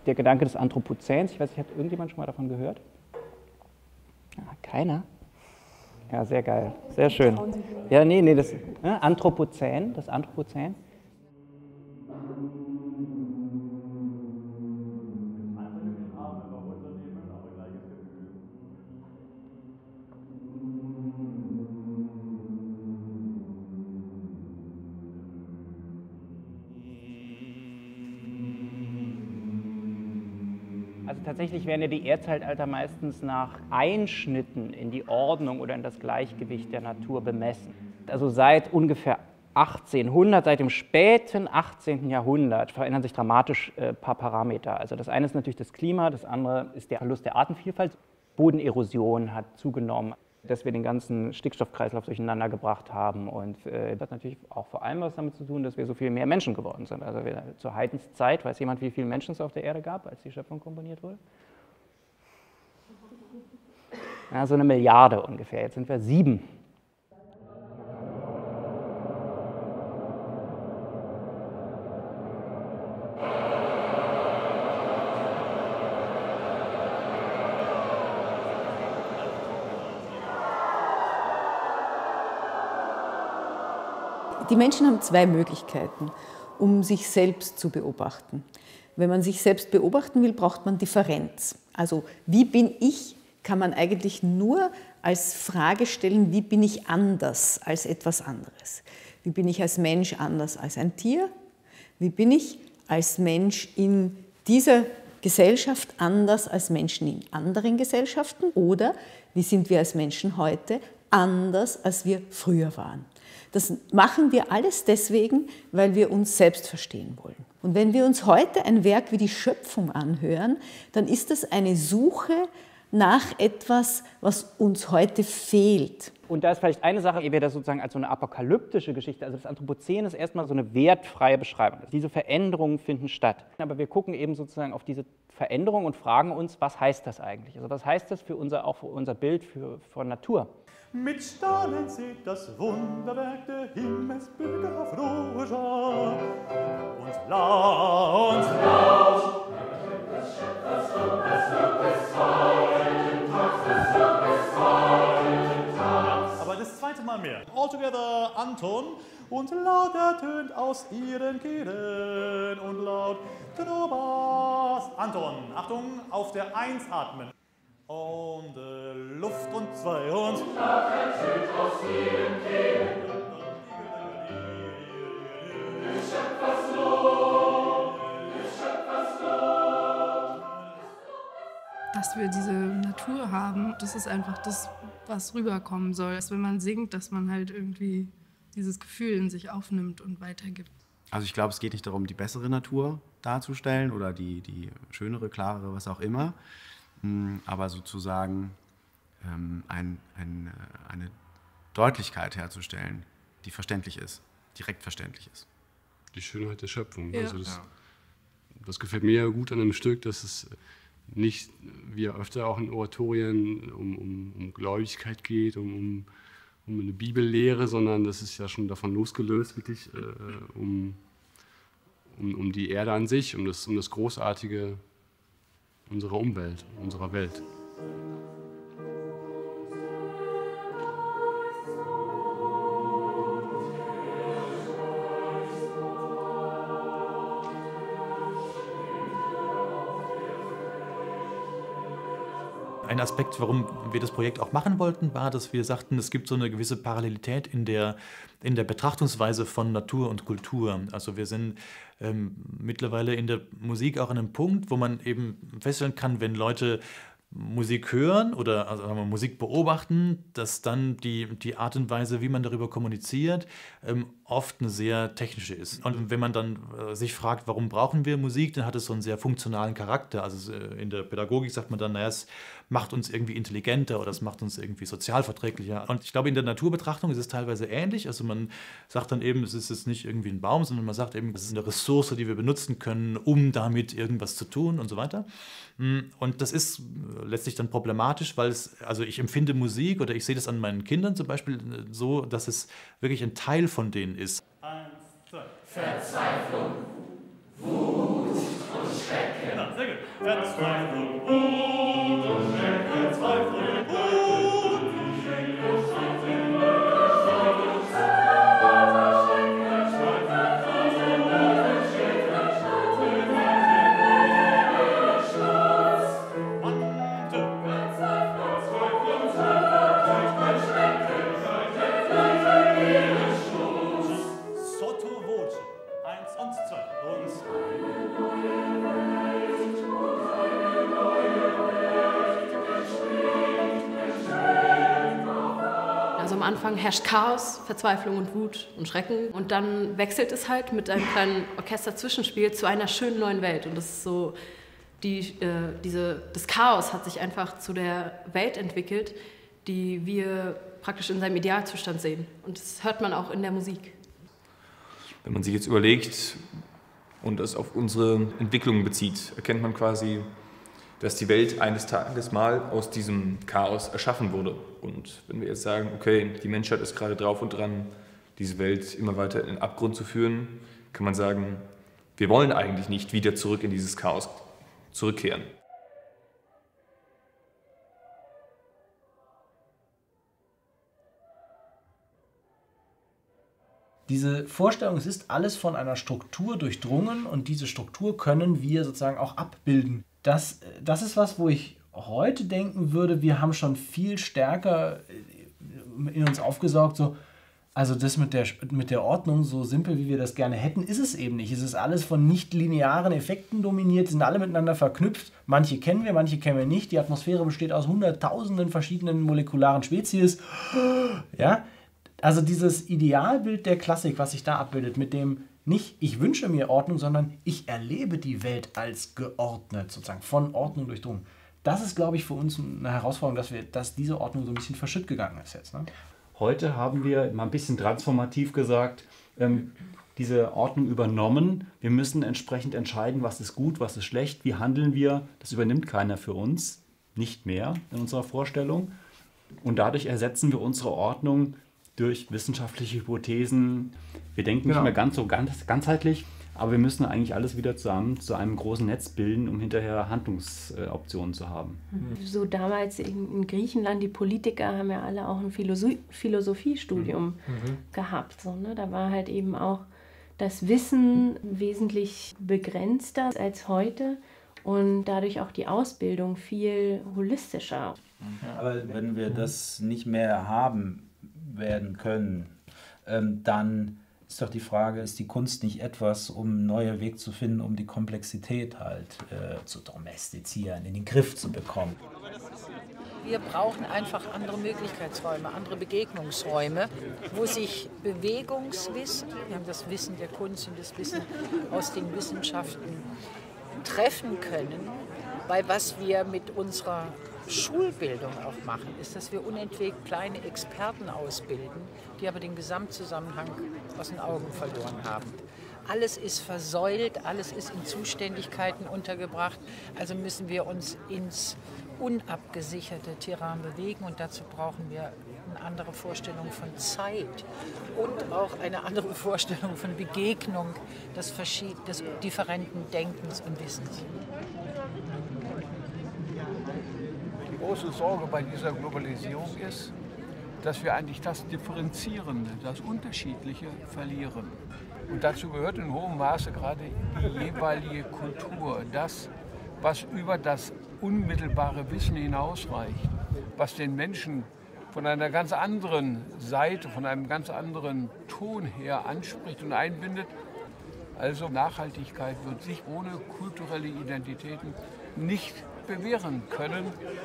der Gedanke des Anthropozäns. Ich weiß nicht, hat irgendjemand schon mal davon gehört? Keiner? Ja, sehr geil. Sehr schön. Ja, nee, das Anthropozän, das Anthropozän. Also tatsächlich werden ja die Erdzeitalter meistens nach Einschnitten in die Ordnung oder in das Gleichgewicht der Natur bemessen. Also seit ungefähr 1800, seit dem späten 18. Jahrhundert verändern sich dramatisch ein paar Parameter. Also das eine ist natürlich das Klima, das andere ist der Verlust der Artenvielfalt. Bodenerosion hat zugenommen, dass wir den ganzen Stickstoffkreislauf durcheinander gebracht haben. Und das hat natürlich auch vor allem was damit zu tun, dass wir so viel mehr Menschen geworden sind. Also zur Heidenszeit, weiß jemand, wie viele Menschen es auf der Erde gab, als die Schöpfung komponiert wurde? Ja, so 1 Milliarde ungefähr. Jetzt sind wir 7. Die Menschen haben 2 Möglichkeiten, um sich selbst zu beobachten. Wenn man sich selbst beobachten will, braucht man Differenz. Also wie bin ich, kann man eigentlich nur als Frage stellen, wie bin ich anders als etwas anderes? Wie bin ich als Mensch anders als ein Tier? Wie bin ich als Mensch in dieser Gesellschaft anders als Menschen in anderen Gesellschaften? Oder wie sind wir als Menschen heute anders, als wir früher waren? Das machen wir alles deswegen, weil wir uns selbst verstehen wollen. Und wenn wir uns heute ein Werk wie die Schöpfung anhören, dann ist das eine Suche nach etwas, was uns heute fehlt. Und da ist vielleicht eine Sache, ehe wir das sozusagen als so eine apokalyptische Geschichte, also das Anthropozän ist erstmal so eine wertfreie Beschreibung. Diese Veränderungen finden statt. Aber wir gucken eben sozusagen auf diese Veränderungen und fragen uns, was heißt das eigentlich? Also was heißt das auch für unser Bild von Natur? Mit Staunen seht das Wunderwerk der Himmelsbürger auf Roja. Und laut, des Schöpfers Lob, des aber das zweite Mal mehr. All together, Anton. Und laut ertönt aus ihren Kehren. Und laut Trobas. Anton, Achtung, auf der 1 atmen. Und Luft und 2 und laut ertönt aus ihren Kehren. Des Schöpfers Lob, des Schöpfers Lob. Dass wir diese Natur haben, das ist einfach das, was rüberkommen soll. Dass wenn man singt, dass man halt irgendwie dieses Gefühl in sich aufnimmt und weitergibt. Also ich glaube, es geht nicht darum, die bessere Natur darzustellen oder die schönere, klarere, was auch immer, aber sozusagen eine Deutlichkeit herzustellen, die verständlich ist, direkt verständlich ist. Die Schönheit der Schöpfung. Ja. Also das gefällt mir gut an einem Stück, dass es nicht, wie öfter auch in Oratorien, um Gläubigkeit geht, um eine Bibellehre, sondern das ist ja schon davon losgelöst, wirklich um die Erde an sich, um das Großartige unserer Umwelt, unserer Welt. Ein Aspekt, warum wir das Projekt auch machen wollten, war, dass wir sagten, es gibt so eine gewisse Parallelität in der Betrachtungsweise von Natur und Kultur. Also wir sind mittlerweile in der Musik auch an einem Punkt, wo man eben feststellen kann, wenn Leute Musik hören oder also Musik beobachten, dass dann die Art und Weise, wie man darüber kommuniziert, oft eine sehr technische ist. Und wenn man dann sich fragt, warum brauchen wir Musik, dann hat es so einen sehr funktionalen Charakter. Also in der Pädagogik sagt man dann, naja, es macht uns irgendwie intelligenter oder es macht uns irgendwie sozialverträglicher. Und ich glaube, in der Naturbetrachtung ist es teilweise ähnlich. Also man sagt dann eben, es ist jetzt nicht irgendwie ein Baum, sondern man sagt eben, es ist eine Ressource, die wir benutzen können, um damit irgendwas zu tun und so weiter. Und das ist letztlich dann problematisch, weil also ich empfinde Musik oder ich sehe das an meinen Kindern zum Beispiel so, dass es wirklich ein Teil von denen ist. 1, 2. Verzweiflung, Wut und Genau, sehr gut. Verzweiflung und Schrecken, Verzweiflung und die Schrecken, Sotto voce. 1 und 2 und Also am Anfang herrscht Chaos, Verzweiflung und Wut und Schrecken. Und dann wechselt es halt mit einem kleinen Orchester-Zwischenspiel zu einer schönen neuen Welt. Und das ist so, das Chaos hat sich einfach zu der Welt entwickelt, die wir praktisch in seinem Idealzustand sehen. Und das hört man auch in der Musik. Wenn man sich jetzt überlegt und es auf unsere Entwicklung bezieht, erkennt man quasi, dass die Welt eines Tages mal aus diesem Chaos erschaffen wurde. Und wenn wir jetzt sagen, okay, die Menschheit ist gerade drauf und dran, diese Welt immer weiter in den Abgrund zu führen, kann man sagen, wir wollen eigentlich nicht wieder zurück in dieses Chaos zurückkehren. Diese Vorstellung, es ist alles von einer Struktur durchdrungen und diese Struktur können wir sozusagen auch abbilden. Das ist was, wo ich heute denken würde, wir haben schon viel stärker in uns aufgesaugt, so, also das mit der Ordnung, so simpel wie wir das gerne hätten, ist es eben nicht. Es ist alles von nicht-linearen Effekten dominiert, sind alle miteinander verknüpft. Manche kennen wir nicht. Die Atmosphäre besteht aus hunderttausenden verschiedenen molekularen Spezies. Ja? Also dieses Idealbild der Klassik, was sich da abbildet, mit dem nicht ich wünsche mir Ordnung, sondern ich erlebe die Welt als geordnet, sozusagen von Ordnung durchdrungen. Das ist, glaube ich, für uns eine Herausforderung, dass diese Ordnung so ein bisschen verschütt gegangen ist jetzt. Ne? Heute haben wir mal ein bisschen transformativ gesagt, diese Ordnung übernommen. Wir müssen entsprechend entscheiden, was ist gut, was ist schlecht, wie handeln wir. Das übernimmt keiner für uns, nicht mehr in unserer Vorstellung. Und dadurch ersetzen wir unsere Ordnung durch wissenschaftliche Hypothesen. Wir denken nicht mehr ganz ganzheitlich, aber wir müssen eigentlich alles wieder zusammen zu einem großen Netz bilden, um hinterher Handlungsoptionen zu haben. So damals in Griechenland, die Politiker haben ja alle auch ein Philosophiestudium gehabt. So, ne? Da war halt eben auch das Wissen wesentlich begrenzter als heute und dadurch auch die Ausbildung viel holistischer. Aber wenn wir das nicht mehr haben werden können, dann ist doch die Frage, ist die Kunst nicht etwas, um einen neuen Weg zu finden, um die Komplexität halt zu domestizieren, in den Griff zu bekommen? Wir brauchen einfach andere Möglichkeitsräume, andere Begegnungsräume, wo sich Bewegungswissen, wir haben das Wissen der Kunst und das Wissen aus den Wissenschaften treffen können, weil was wir mit unserer Schulbildung auch machen, ist, dass wir unentwegt kleine Experten ausbilden, die aber den Gesamtzusammenhang aus den Augen verloren haben. Alles ist versäult, alles ist in Zuständigkeiten untergebracht, also müssen wir uns ins unabgesicherte Terrain bewegen und dazu brauchen wir eine andere Vorstellung von Zeit und auch eine andere Vorstellung von Begegnung des differenten Denkens und Wissens. Die große Sorge bei dieser Globalisierung ist, dass wir eigentlich das Differenzierende, das Unterschiedliche verlieren. Und dazu gehört in hohem Maße gerade die jeweilige Kultur, das, was über das unmittelbare Wissen hinausreicht, was den Menschen von einer ganz anderen Seite, von einem ganz anderen Ton her anspricht und einbindet. Also Nachhaltigkeit wird sich ohne kulturelle Identitäten nicht bewähren können.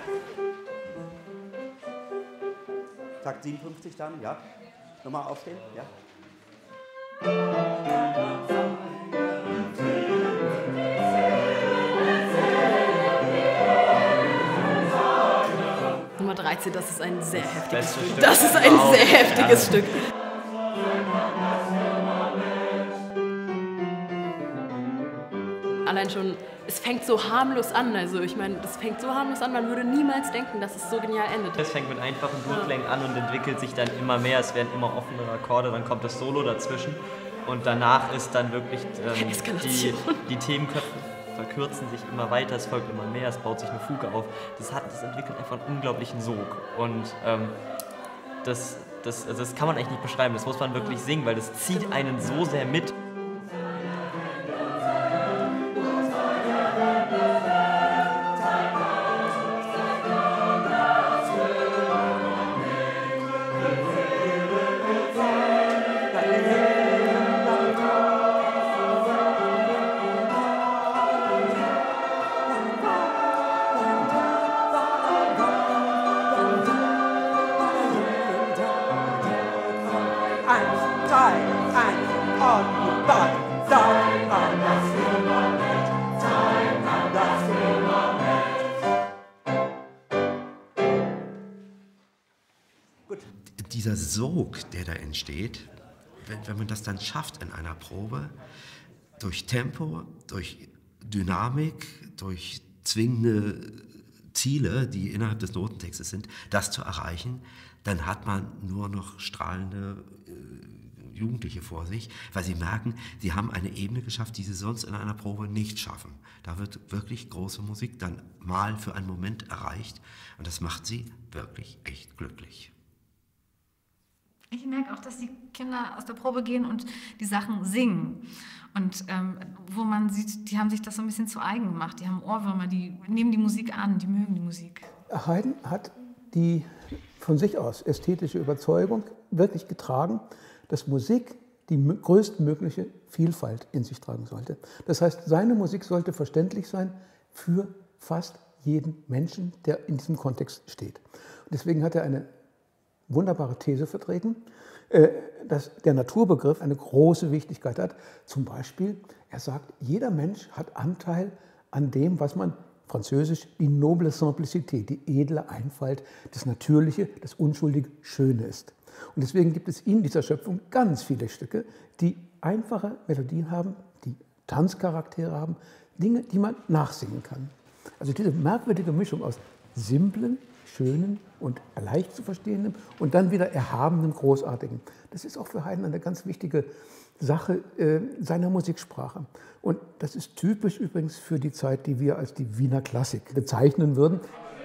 Takt 57 dann, ja. Nochmal aufstehen, ja. Nummer 13, das ist ein sehr heftiges Stück. Das ist ein sehr heftiges Stück. Allein schon, es fängt so harmlos an. Also ich meine, das fängt so harmlos an, man würde niemals denken, dass es so genial endet. Es fängt mit einfachen Durchklängen an und entwickelt sich dann immer mehr. Es werden immer offenere Akkorde, dann kommt das Solo dazwischen. Und danach ist dann wirklich die Themenköpfe verkürzen sich immer weiter, es folgt immer mehr, es baut sich eine Fuge auf. Das entwickelt einfach einen unglaublichen Sog. Und das kann man eigentlich nicht beschreiben, das muss man wirklich singen, weil das zieht einen so sehr mit. Dieser Sog, der da entsteht, wenn man das dann schafft in einer Probe, durch Tempo, durch Dynamik, durch zwingende Ziele, die innerhalb des Notentextes sind, das zu erreichen, dann hat man nur noch strahlende Jugendliche vor sich, weil sie merken, sie haben eine Ebene geschafft, die sie sonst in einer Probe nicht schaffen. Da wird wirklich große Musik dann mal für einen Moment erreicht und das macht sie wirklich echt glücklich. Ich merke auch, dass die Kinder aus der Probe gehen und die Sachen singen. Und wo man sieht, die haben sich das so ein bisschen zu eigen gemacht. Die haben Ohrwürmer, die nehmen die Musik an, die mögen die Musik. Haydn hat die von sich aus ästhetische Überzeugung wirklich getragen, dass Musik die größtmögliche Vielfalt in sich tragen sollte. Das heißt, seine Musik sollte verständlich sein für fast jeden Menschen, der in diesem Kontext steht. Und deswegen hat er eine wunderbare These vertreten, dass der Naturbegriff eine große Wichtigkeit hat. Zum Beispiel, er sagt, jeder Mensch hat Anteil an dem, was man französisch die noble simplicité, die edle Einfalt, das Natürliche, das Unschuldige, Schöne ist. Und deswegen gibt es in dieser Schöpfung ganz viele Stücke, die einfache Melodien haben, die Tanzcharaktere haben, Dinge, die man nachsingen kann. Also diese merkwürdige Mischung aus simplen, schönen und leicht zu verstehenden und dann wieder erhabenen, großartigen. Das ist auch für Haydn eine ganz wichtige Sache seiner Musiksprache. Und das ist typisch übrigens für die Zeit, die wir als die Wiener Klassik bezeichnen würden.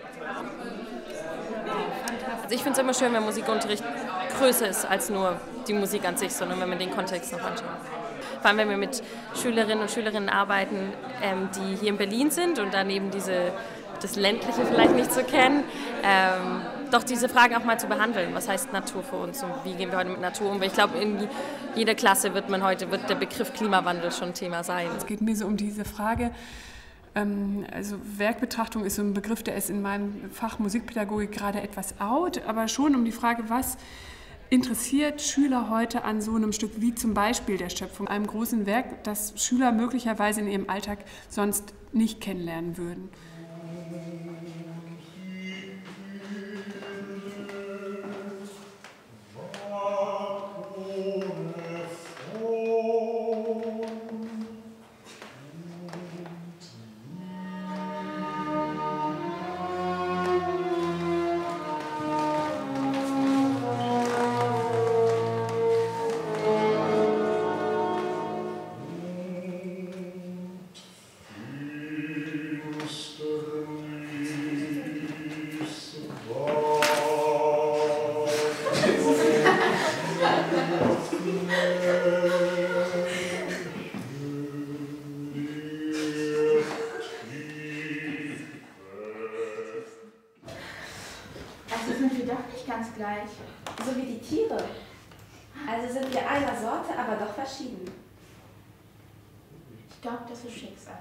Also ich finde es immer schön, wenn Musikunterricht größer ist als nur die Musik an sich, sondern wenn man den Kontext noch anschaut. Vor allem, wenn wir mit Schülerinnen und Schülerinnen arbeiten, die hier in Berlin sind und daneben das Ländliche vielleicht nicht so kennen, doch diese Fragen auch mal zu behandeln. Was heißt Natur für uns und wie gehen wir heute mit Natur um? Weil ich glaube, in jeder Klasse wird der Begriff Klimawandel schon Thema sein. Es geht mir so um diese Frage, also Werkbetrachtung ist so ein Begriff, der ist in meinem Fach Musikpädagogik gerade etwas out, aber schon um die Frage, was interessiert Schüler heute an so einem Stück wie zum Beispiel der Schöpfung, einem großen Werk, das Schüler möglicherweise in ihrem Alltag sonst nicht kennenlernen würden. Also sind wir doch nicht ganz gleich, so wie die Tiere. Also sind wir einer Sorte, aber doch verschieden. Ich glaube, das ist Schicksal.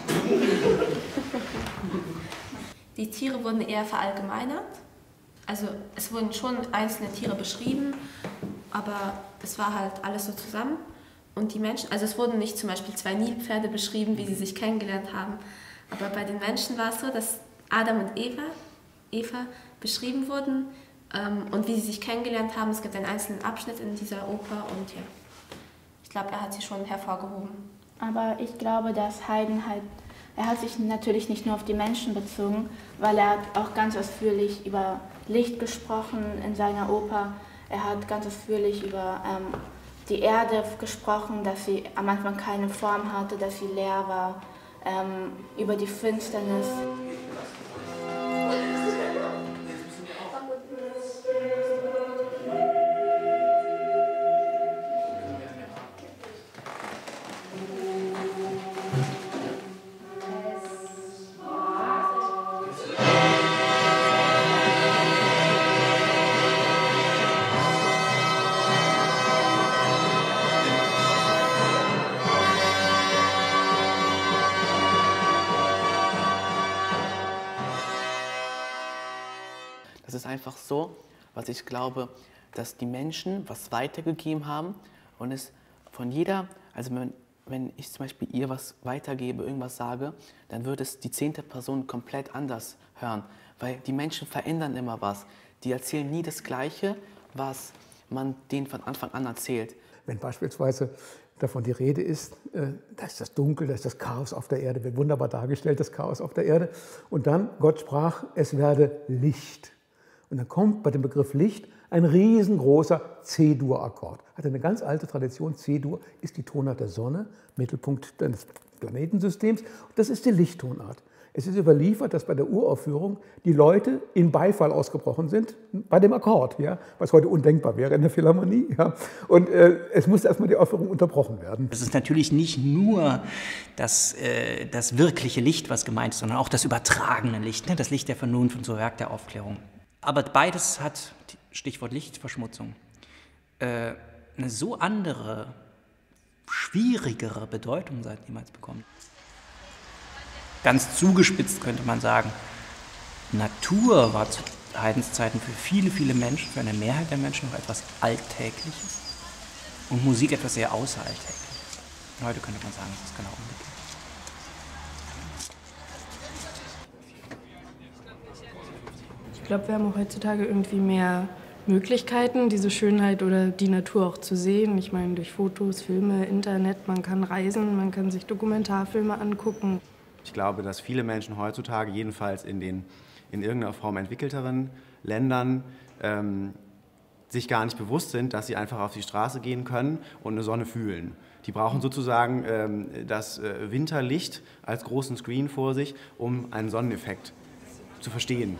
Die Tiere wurden eher verallgemeinert. Also es wurden schon einzelne Tiere beschrieben, aber es war halt alles so zusammen. Und die Menschen, also es wurden nicht zum Beispiel 2 Nilpferde beschrieben, wie sie sich kennengelernt haben. Aber bei den Menschen war es so, dass Adam und Eva beschrieben wurden und wie sie sich kennengelernt haben. Es gibt einen einzelnen Abschnitt in dieser Oper und ja, ich glaube, er hat sie schon hervorgehoben. Aber ich glaube, dass Haydn halt, er hat sich natürlich nicht nur auf die Menschen bezogen, weil er hat auch ganz ausführlich über Licht gesprochen in seiner Oper. Er hat ganz ausführlich über die Erde gesprochen, dass sie am Anfang keine Form hatte, dass sie leer war. über die Finsternis. Das ist einfach so, was ich glaube, dass die Menschen was weitergegeben haben und es von jeder, also wenn ich zum Beispiel ihr was weitergebe, irgendwas sage, dann wird es die 10. Person komplett anders hören, weil die Menschen verändern immer was. Die erzählen nie das Gleiche, was man denen von Anfang an erzählt. Wenn beispielsweise davon die Rede ist, da ist das Dunkel, da ist das Chaos auf der Erde, wird wunderbar dargestellt, das Chaos auf der Erde. Und dann, Gott sprach, es werde Licht. Und dann kommt bei dem Begriff Licht ein riesengroßer C-Dur-Akkord. Hat eine ganz alte Tradition. C-Dur ist die Tonart der Sonne, Mittelpunkt des Planetensystems. Und das ist die Lichttonart. Es ist überliefert, dass bei der Uraufführung die Leute in Beifall ausgebrochen sind, bei dem Akkord, ja, was heute undenkbar wäre in der Philharmonie. Ja. Und es musste erstmal die Aufführung unterbrochen werden. Es ist natürlich nicht nur das wirkliche Licht, was gemeint ist, sondern auch das übertragene Licht, ne? Das Licht der Vernunft und so Werk der Aufklärung. Aber beides hat, Stichwort Lichtverschmutzung, eine so andere, schwierigere Bedeutung seit niemals bekommen. Ganz zugespitzt könnte man sagen, Natur war zu Heidenszeiten für viele, viele Menschen, für eine Mehrheit der Menschen noch etwas Alltägliches und Musik etwas sehr Außeralltägliches. Heute könnte man sagen, es ist genau umgekehrt. Ich glaube, wir haben auch heutzutage irgendwie mehr Möglichkeiten, diese Schönheit oder die Natur auch zu sehen. Ich meine, durch Fotos, Filme, Internet, man kann reisen, man kann sich Dokumentarfilme angucken. Ich glaube, dass viele Menschen heutzutage, jedenfalls in irgendeiner Form entwickelteren Ländern, sich gar nicht bewusst sind, dass sie einfach auf die Straße gehen können und eine Sonne fühlen. Die brauchen sozusagen das Winterlicht als großen Screen vor sich, um einen Sonneneffekt zu verstehen.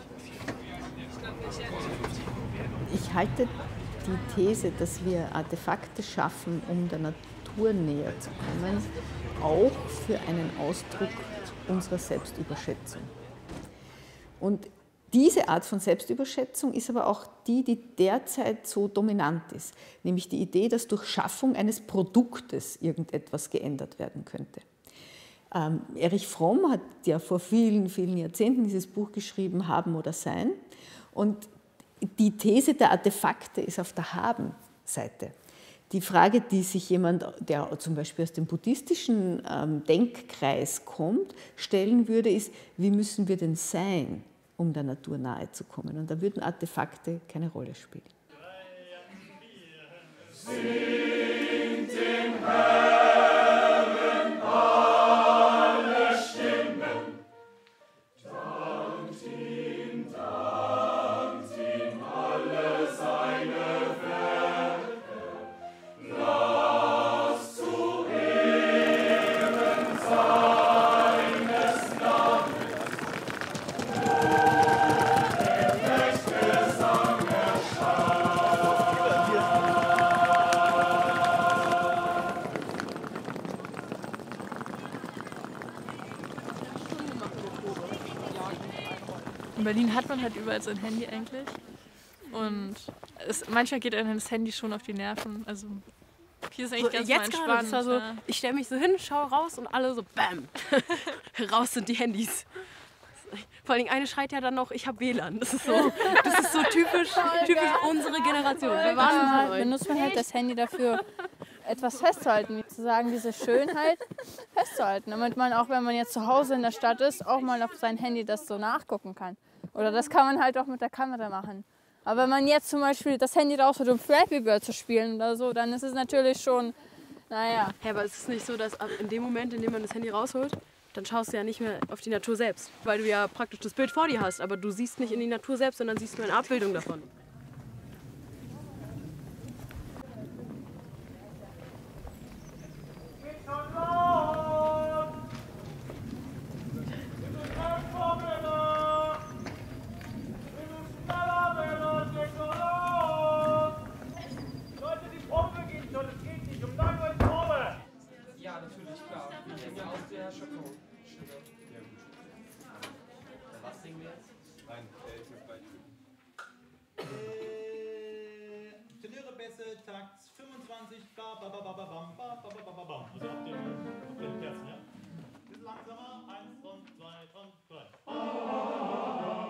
Ich halte die These, dass wir Artefakte schaffen, um der Natur näher zu kommen, auch für einen Ausdruck unserer Selbstüberschätzung. Und diese Art von Selbstüberschätzung ist aber auch die, die derzeit so dominant ist, nämlich die Idee, dass durch Schaffung eines Produktes irgendetwas geändert werden könnte. Erich Fromm hat ja vor vielen, vielen Jahrzehnten dieses Buch geschrieben, Haben oder Sein. Und die These der Artefakte ist auf der Haben-Seite. Die Frage, die sich jemand, der zum Beispiel aus dem buddhistischen Denkkreis kommt, stellen würde, ist, wie müssen wir denn sein, um der Natur nahe zu kommen? Und da würden Artefakte keine Rolle spielen. Singt dem Herrn alle Stimmen, dankt ihm alle seine Werke, lasst zu Ehren seines Namens, der Festgesang In Berlin hat man halt überall sein Handy eigentlich. Und manchmal geht einem das Handy schon auf die Nerven. Also hier ist eigentlich ganz mal entspannt. Das war so, ich stelle mich so hin, schaue raus und alle so BAM! Raus sind die Handys. Vor allem eine schreit ja dann noch, ich habe WLAN. Das ist so typisch unsere Generation. Wir benutzen halt das Handy dafür, etwas festzuhalten, wie zu sagen, diese Schönheit festzuhalten, damit man auch, wenn man jetzt zu Hause in der Stadt ist, auch mal auf sein Handy das so nachgucken kann. Oder das kann man halt auch mit der Kamera machen. Aber wenn man jetzt zum Beispiel das Handy rausholt, um Flappy Bird zu spielen oder so, dann ist es natürlich schon, naja. Ja, aber es ist nicht so, dass in dem Moment, in dem man das Handy rausholt, dann schaust du ja nicht mehr auf die Natur selbst, weil du ja praktisch das Bild vor dir hast, aber du siehst nicht in die Natur selbst, sondern siehst nur eine Abbildung davon. 20, ba, ba, ba, ba, ba, bam, ba, ba, ba, ba, bam. Also auf den Kerzen, ja? Bisschen langsamer. 1 und 2 und 3.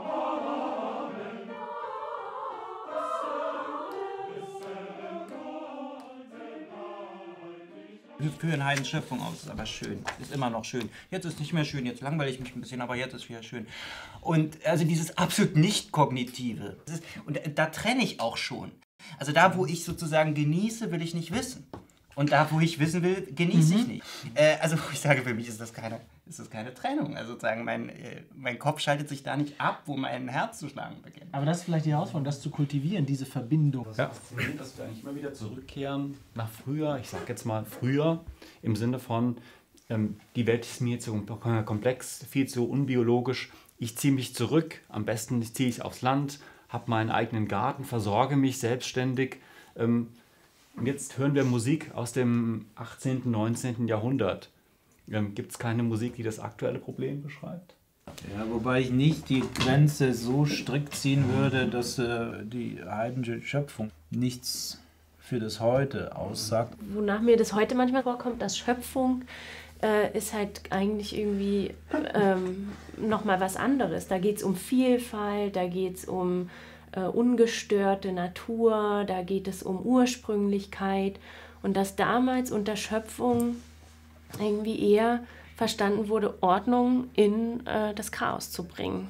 Wir führen Haydns Schöpfung aus, ist aber schön, ist immer noch schön. Jetzt ist nicht mehr schön, jetzt langweile ich mich ein bisschen, aber jetzt ist wieder schön. Und also dieses absolut nicht-Kognitive, und da trenne ich auch schon. Also da, wo ich sozusagen genieße, will ich nicht wissen. Und da, wo ich wissen will, genieße ich nicht. Also wo ich sage, für mich ist das keine Trennung. Also sozusagen mein Kopf schaltet sich da nicht ab, wo mein Herz zu schlagen beginnt. Aber das ist vielleicht die Herausforderung, das zu kultivieren, diese Verbindung. Ja, dass wir eigentlich immer wieder zurückkehren nach früher, ich sage jetzt mal früher, im Sinne von, die Welt ist mir zu komplex, viel zu unbiologisch, ich ziehe mich zurück, am besten ziehe ich aufs Land, habe meinen eigenen Garten, versorge mich selbstständig. Und jetzt hören wir Musik aus dem 18., 19. Jahrhundert. Gibt es keine Musik, die das aktuelle Problem beschreibt? Ja, wobei ich nicht die Grenze so strikt ziehen würde, dass die Haydnsche Schöpfung nichts für das Heute aussagt. Wonach mir das heute manchmal vorkommt, dass Schöpfung ist halt eigentlich irgendwie nochmal was anderes. Da geht es um Vielfalt, da geht es um ungestörte Natur, da geht es um Ursprünglichkeit. Und dass damals unter Schöpfung irgendwie eher verstanden wurde, Ordnung in das Chaos zu bringen.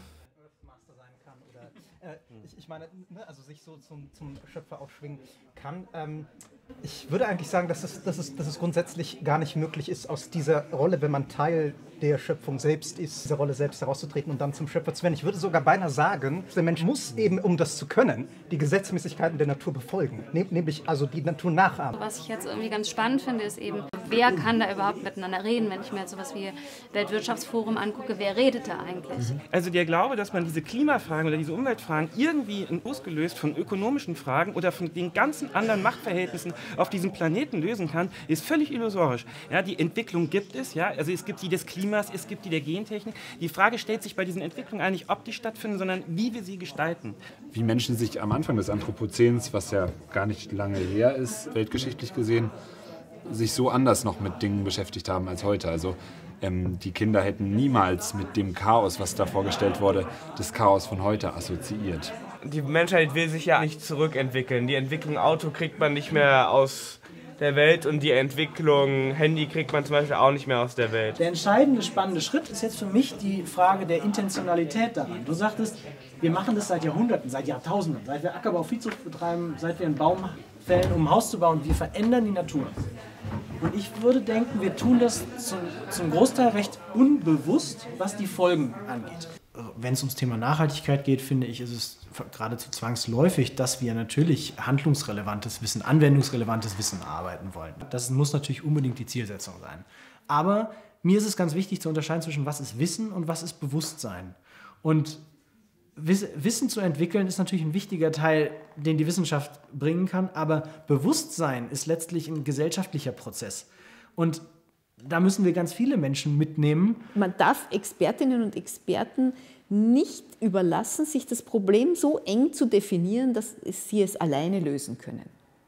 Ich meine, also sich so zum Schöpfer aufschwingen kann. Ich würde eigentlich sagen, dass es grundsätzlich gar nicht möglich ist, aus dieser Rolle, wenn man Teil der Schöpfung selbst ist, diese Rolle selbst herauszutreten und dann zum Schöpfer zu werden. Ich würde sogar beinahe sagen, der Mensch muss eben, um das zu können, die Gesetzmäßigkeiten der Natur befolgen, nämlich also die Natur nachahmen. Was ich jetzt irgendwie ganz spannend finde, ist eben, wer kann da überhaupt miteinander reden, wenn ich mir jetzt sowas wie Weltwirtschaftsforum angucke, wer redet da eigentlich? Also der Glaube, dass man diese Klimafragen oder diese Umweltfragen irgendwie losgelöst von ökonomischen Fragen oder von den ganzen anderen Machtverhältnissen auf diesem Planeten lösen kann, ist völlig illusorisch. Ja, die Entwicklung gibt es, ja, also es gibt die des Klimas, es gibt die der Gentechnik. Die Frage stellt sich bei diesen Entwicklungen eigentlich, ob die stattfinden, sondern wie wir sie gestalten. Wie Menschen sich am Anfang des Anthropozäns, was ja gar nicht lange her ist, weltgeschichtlich gesehen, sich so anders noch mit Dingen beschäftigt haben als heute. Also die Kinder hätten niemals mit dem Chaos, was da vorgestellt wurde, das Chaos von heute assoziiert. Die Menschheit will sich ja nicht zurückentwickeln. Die Entwicklung Auto kriegt man nicht mehr aus der Welt und die Entwicklung Handy kriegt man zum Beispiel auch nicht mehr aus der Welt. Der entscheidende, spannende Schritt ist jetzt für mich die Frage der Intentionalität daran. Du sagtest, wir machen das seit Jahrhunderten, seit Jahrtausenden, seit wir Ackerbau, Viehzucht betreiben, seit wir einen Baum fällen, um ein Haus zu bauen. Wir verändern die Natur. Und ich würde denken, wir tun das zum Großteil recht unbewusst, was die Folgen angeht. Wenn es ums Thema Nachhaltigkeit geht, finde ich, ist es geradezu zwangsläufig, dass wir natürlich handlungsrelevantes Wissen, anwendungsrelevantes Wissen arbeiten wollen. Das muss natürlich unbedingt die Zielsetzung sein. Aber mir ist es ganz wichtig zu unterscheiden zwischen was ist Wissen und was ist Bewusstsein. Und Wissen zu entwickeln ist natürlich ein wichtiger Teil, den die Wissenschaft bringen kann, aber Bewusstsein ist letztlich ein gesellschaftlicher Prozess. Und da müssen wir ganz viele Menschen mitnehmen. Man darf Expertinnen und Experten nicht überlassen, sich das Problem so eng zu definieren, dass sie es alleine lösen können.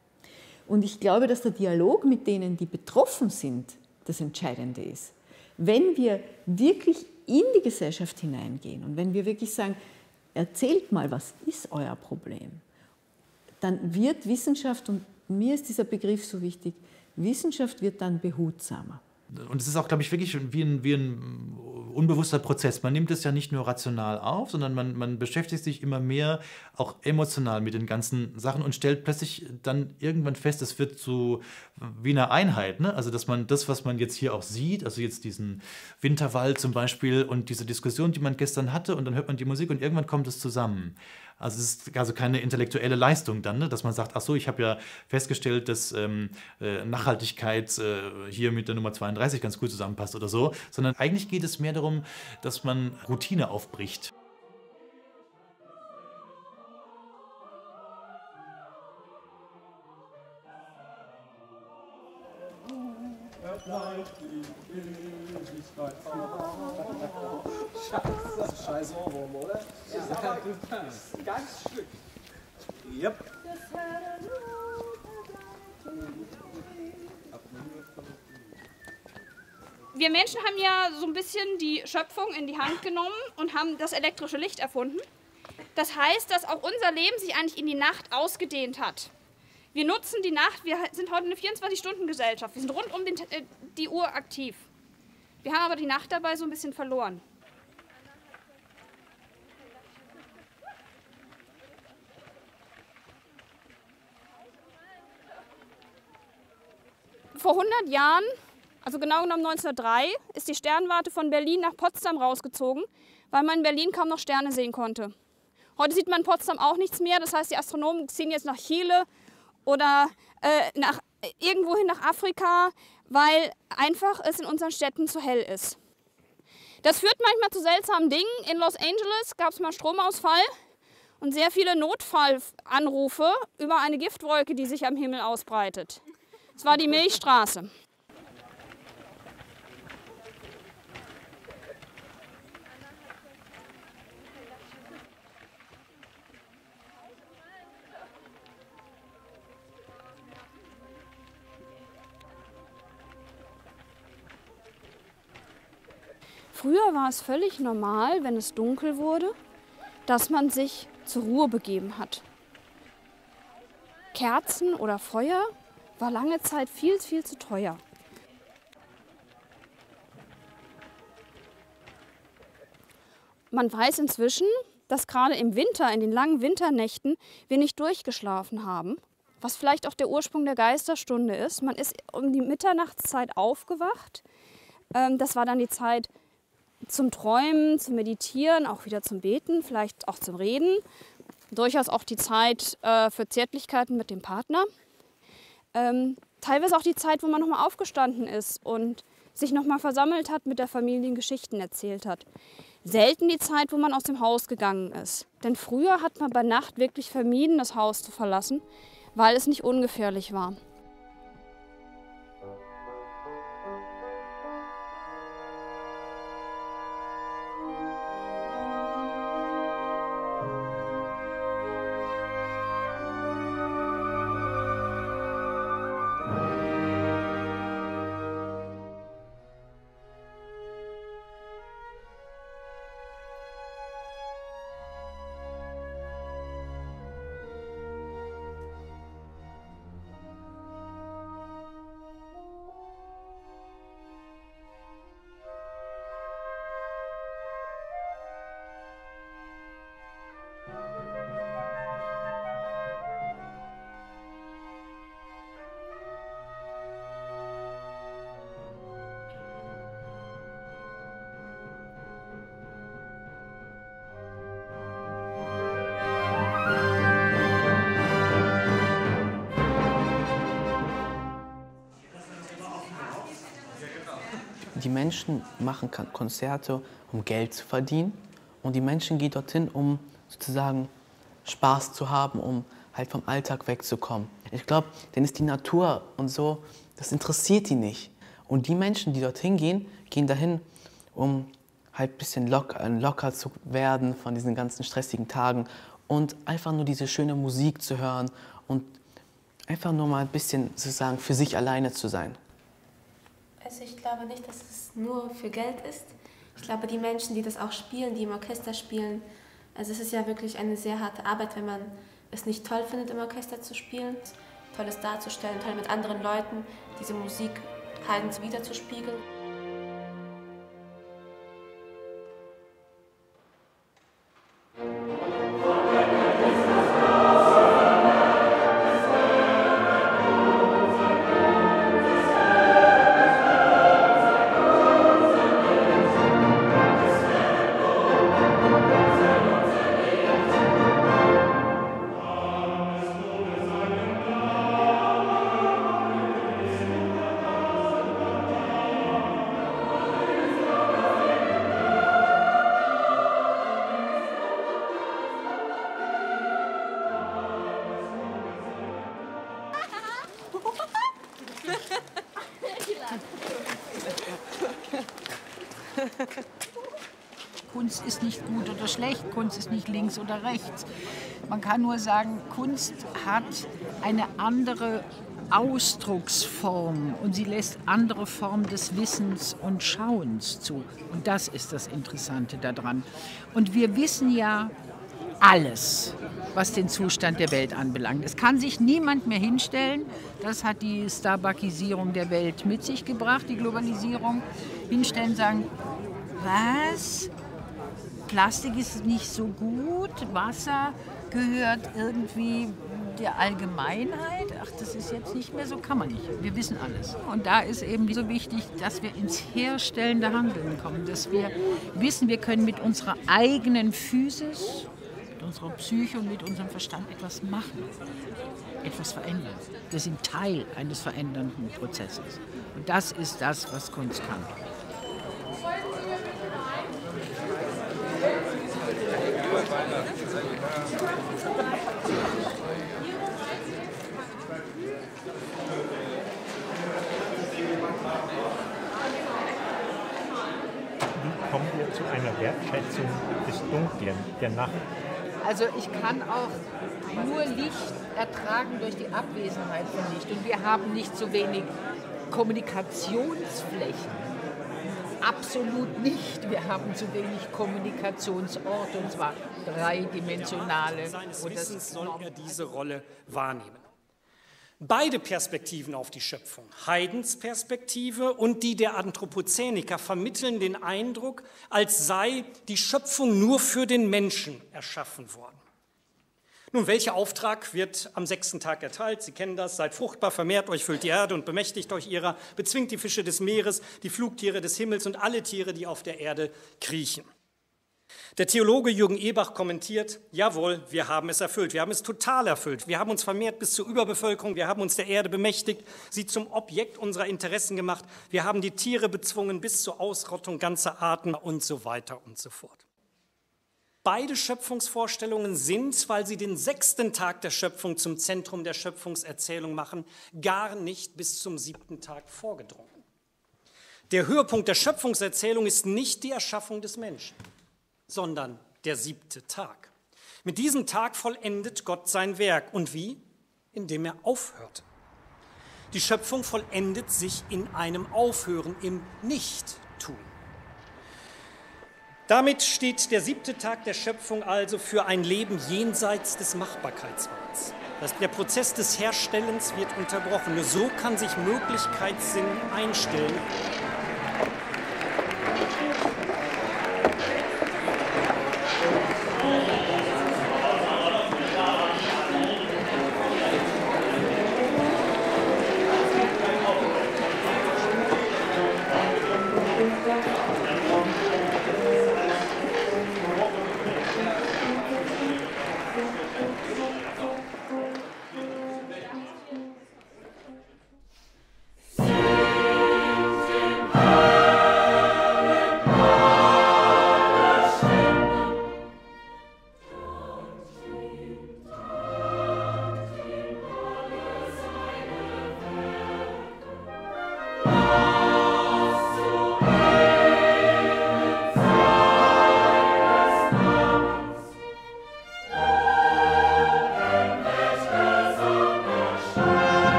Und ich glaube, dass der Dialog mit denen, die betroffen sind, das Entscheidende ist. Wenn wir wirklich in die Gesellschaft hineingehen und wenn wir wirklich sagen, erzählt mal, was ist euer Problem, dann wird Wissenschaft, und mir ist dieser Begriff so wichtig, Wissenschaft wird dann behutsamer. Und es ist auch, glaube ich, wirklich wie ein unbewusster Prozess. Man nimmt es ja nicht nur rational auf, sondern man beschäftigt sich immer mehr auch emotional mit den ganzen Sachen und stellt plötzlich dann irgendwann fest, es wird so wie eine Einheit. Ne? Also dass man das, was man jetzt hier auch sieht, also jetzt diesen Winterwald zum Beispiel und diese Diskussion, die man gestern hatte, und dann hört man die Musik und irgendwann kommt es zusammen. Also es ist also keine intellektuelle Leistung dann, ne? Dass man sagt, ach so, ich habe ja festgestellt, dass Nachhaltigkeit hier mit der Nummer 32 ganz gut zusammenpasst oder so, sondern eigentlich geht es mehr darum, dass man Routine aufbricht. Scheiße, scheiß Ohrwurm, oder? Ja, ganz Stück. Yep. Wir Menschen haben ja so ein bisschen die Schöpfung in die Hand genommen und haben das elektrische Licht erfunden. Das heißt, dass auch unser Leben sich eigentlich in die Nacht ausgedehnt hat. Wir nutzen die Nacht, wir sind heute eine 24-Stunden-Gesellschaft. Wir sind rund um die Uhr aktiv. Wir haben aber die Nacht dabei so ein bisschen verloren. Vor 100 Jahren, also genau genommen 1903, ist die Sternwarte von Berlin nach Potsdam rausgezogen, weil man in Berlin kaum noch Sterne sehen konnte. Heute sieht man in Potsdam auch nichts mehr, das heißt, die Astronomen ziehen jetzt nach Chile oder irgendwohin nach Afrika, weil einfach es in unseren Städten zu hell ist. Das führt manchmal zu seltsamen Dingen. In Los Angeles gab es mal Stromausfall und sehr viele Notfallanrufe über eine Giftwolke, die sich am Himmel ausbreitet. Es war die Milchstraße. Früher war es völlig normal, wenn es dunkel wurde, dass man sich zur Ruhe begeben hat. Kerzen oder Feuer war lange Zeit viel, viel zu teuer. Man weiß inzwischen, dass gerade im Winter, in den langen Winternächten, wir nicht durchgeschlafen haben, was vielleicht auch der Ursprung der Geisterstunde ist. Man ist um die Mitternachtszeit aufgewacht. Das war dann die Zeit zum Träumen, zum Meditieren, auch wieder zum Beten, vielleicht auch zum Reden. Durchaus auch die Zeit für Zärtlichkeiten mit dem Partner. Teilweise auch die Zeit, wo man nochmal aufgestanden ist und sich nochmal versammelt hat, mit der Familie Geschichten erzählt hat. Selten die Zeit, wo man aus dem Haus gegangen ist. Denn früher hat man bei Nacht wirklich vermieden, das Haus zu verlassen, weil es nicht ungefährlich war. Die Menschen machen Konzerte, um Geld zu verdienen, und die Menschen gehen dorthin, um sozusagen Spaß zu haben, um halt vom Alltag wegzukommen. Ich glaube, denen ist die Natur und so, das interessiert die nicht. Und die Menschen, die dorthin gehen, gehen dahin, um halt ein bisschen locker zu werden von diesen ganzen stressigen Tagen und einfach nur diese schöne Musik zu hören und einfach nur mal ein bisschen sozusagen für sich alleine zu sein. Also ich glaube nicht, dass es nur für Geld ist. Ich glaube, die Menschen, die das auch spielen, die im Orchester spielen, also es ist ja wirklich eine sehr harte Arbeit, wenn man es nicht toll findet, im Orchester zu spielen, Tolles darzustellen, toll mit anderen Leuten diese Musik haltend wiederzuspiegeln. Kunst ist nicht gut oder schlecht, Kunst ist nicht links oder rechts. Man kann nur sagen, Kunst hat eine andere Ausdrucksform und sie lässt andere Formen des Wissens und Schauens zu. Und das ist das Interessante daran. Und wir wissen ja alles, was den Zustand der Welt anbelangt. Es kann sich niemand mehr hinstellen, das hat die Starbuckisierung der Welt mit sich gebracht, die Globalisierung, hinstellen und sagen, was? Plastik ist nicht so gut, Wasser gehört irgendwie der Allgemeinheit. Ach, das ist jetzt nicht mehr so, kann man nicht. Wir wissen alles. Und da ist eben so wichtig, dass wir ins herstellende Handeln kommen, dass wir wissen, wir können mit unserer eigenen Physis, mit unserer Psyche und mit unserem Verstand etwas machen, etwas verändern. Wir sind Teil eines verändernden Prozesses. Und das ist das, was Kunst kann. Wie kommen wir zu einer Wertschätzung des Dunklen, der Nacht? Also ich kann auch nur Licht ertragen durch die Abwesenheit von Licht. Und wir haben nicht so wenig Kommunikationsflächen. Absolut nicht. Wir haben zu wenig Kommunikationsorte, und zwar dreidimensionale. Seines Wissens soll er diese Rolle wahrnehmen. Beide Perspektiven auf die Schöpfung, Haydns Perspektive und die der Anthropozäniker, vermitteln den Eindruck, als sei die Schöpfung nur für den Menschen erschaffen worden. Nun, welcher Auftrag wird am 6. Tag erteilt? Sie kennen das. Seid fruchtbar, vermehrt euch, füllt die Erde und bemächtigt euch ihrer, bezwingt die Fische des Meeres, die Flugtiere des Himmels und alle Tiere, die auf der Erde kriechen. Der Theologe Jürgen Ebach kommentiert, jawohl, wir haben es erfüllt, wir haben es total erfüllt. Wir haben uns vermehrt bis zur Überbevölkerung, wir haben uns der Erde bemächtigt, sie zum Objekt unserer Interessen gemacht, wir haben die Tiere bezwungen bis zur Ausrottung ganzer Arten und so weiter und so fort. Beide Schöpfungsvorstellungen sind, weil sie den 6. Tag der Schöpfung zum Zentrum der Schöpfungserzählung machen, gar nicht bis zum 7. Tag vorgedrungen. Der Höhepunkt der Schöpfungserzählung ist nicht die Erschaffung des Menschen, sondern der 7. Tag. Mit diesem Tag vollendet Gott sein Werk. Und wie? Indem er aufhörte. Die Schöpfung vollendet sich in einem Aufhören, im Nichttun. Damit steht der 7. Tag der Schöpfung also für ein Leben jenseits des Machbarkeitswahns. Der Prozess des Herstellens wird unterbrochen. Nur so kann sich Möglichkeitssinn einstellen